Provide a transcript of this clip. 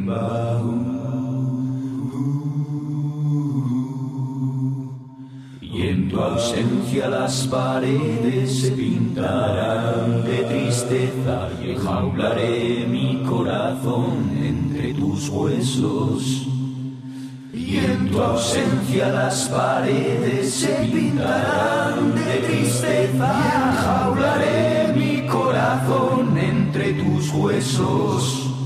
Y en tu ausencia las paredes se pintarán de tristeza y enjaularé mi corazón entre tus huesos. Y en tu ausencia las paredes se pintarán de tristeza y enjaularé mi corazón entre tus huesos.